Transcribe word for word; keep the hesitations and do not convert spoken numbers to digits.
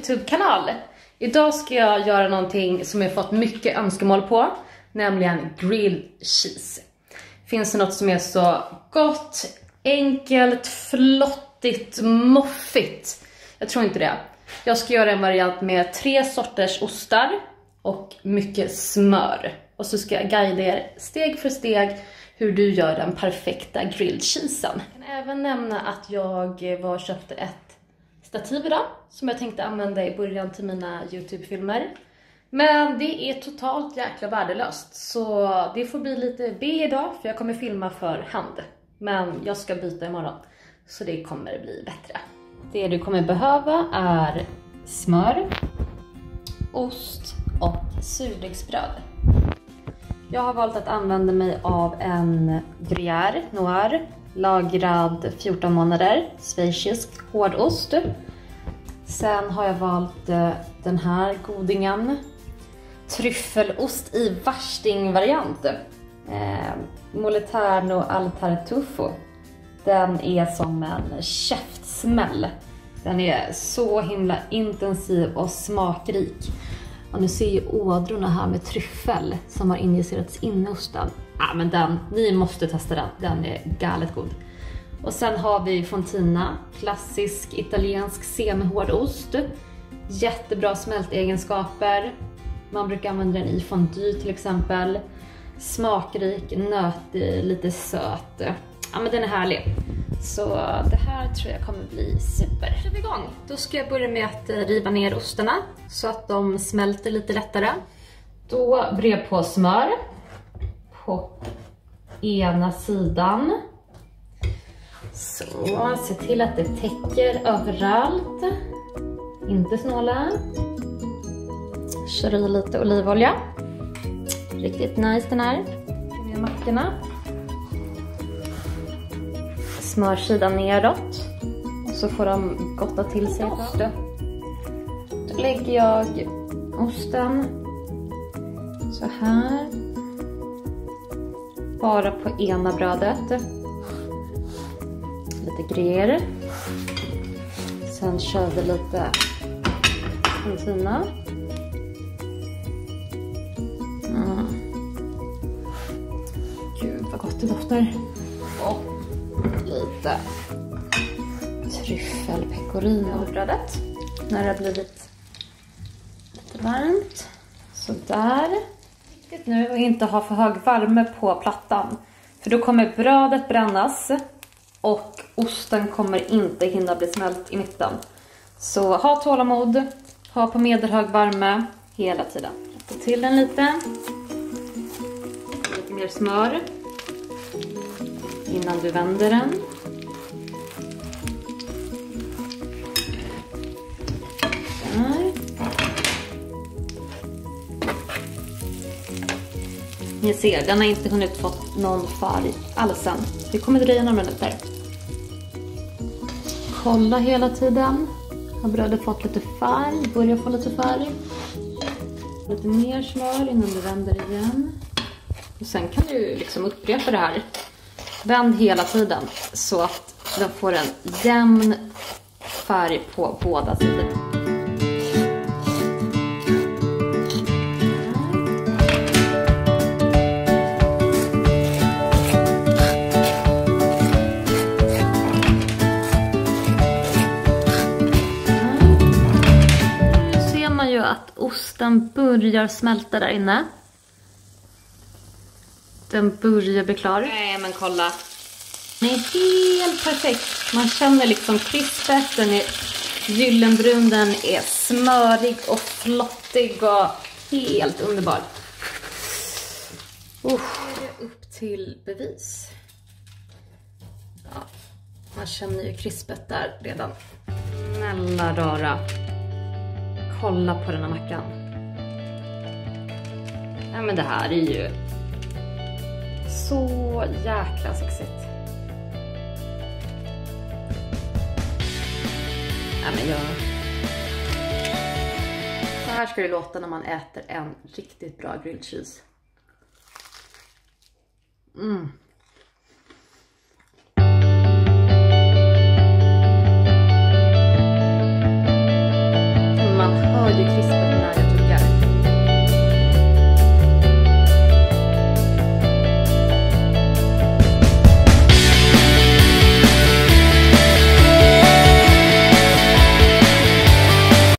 YouTube-kanal. Idag ska jag göra någonting som jag fått mycket önskemål på, nämligen grilled cheese. Finns det något som är så gott, enkelt, flottigt, moffigt? Jag tror inte det. Jag ska göra en variant med tre sorters ostar och mycket smör. Och så ska jag guida er steg för steg hur du gör den perfekta grilled cheesen. Jag kan även nämna att jag var och köpte ett stativ idag som jag tänkte använda i början till mina YouTube-filmer. Men det är totalt jäkla värdelöst, så det får bli lite B idag för jag kommer filma för hand. Men jag ska byta imorgon, så det kommer bli bättre. Det du kommer behöva är smör, ost och surdegsbröd. Jag har valt att använda mig av en Gruyère Noir, lagrad fjorton månader, schweizisk hårdost. Sen har jag valt den här godingen, tryffelost i värsting-variant. Eh, Moliterno al Tartufo. Den är som en käftsmäll. Den är så himla intensiv och smakrik. Och nu ser ju ådrorna här med tryffel som har injicerats in i osten. Ja, men den, ni måste testa den. Den är galet god. Och sen har vi Fontina, klassisk italiensk semihård ost. Jättebra smältegenskaper. Man brukar använda den i fondue till exempel. Smakrik, nötig, lite söt. Ja, men den är härlig. Så det här tror jag kommer bli super. Då kör vi igång. Då ska jag börja med att riva ner ostarna så att de smälter lite lättare. Då brer jag på smör på ena sidan. Så, se till att det täcker överallt. Inte snåla. Kör i lite olivolja. Riktigt nice den här. Med mackorna. Smörsidan neråt. Så får de gotta till sig. Då, då lägger jag osten så här. Bara på ena brödet. Lite gruyère. Sen kör vi lite fontina. Mm. Gud vad gott det doftar. Och lite tryffelpecorino på brödet. När det har blivit lite varmt. Så där. Viktigt nu att inte ha för hög värme på plattan. För då kommer brödet brännas. Och osten kommer inte hinna bli smält i mitten. Så ha tålamod. Ha på medelhög värme hela tiden. Ta till den lite. Lite mer smör. Innan du vänder den. Där. Ni ser, den har inte hunnit fått någon färg alls än. Det kommer dröja några minuter. Kolla hela tiden. Har brödet fått lite färg? Börjar få lite färg. Lite mer smör innan du vänder igen. Och sen kan du liksom upprepa det här. Vänd hela tiden så att den får en jämn färg på båda sidor. Nu ser man ju att osten börjar smälta där inne. Den börjar bli klar. Nej, men kolla. Den är helt perfekt. Man känner liksom krispet. Den är gyllenbrun. Den är smörig och flottig och helt underbar. Uh. Upp till bevis. Ja, man känner ju krispet där redan. Snälla rara. Kolla på den här mackan. Ja, men det här är ju så jäkla sexigt. Ja, men jag... Så här ska det låta när man äter en riktigt bra grilled cheese. Mm.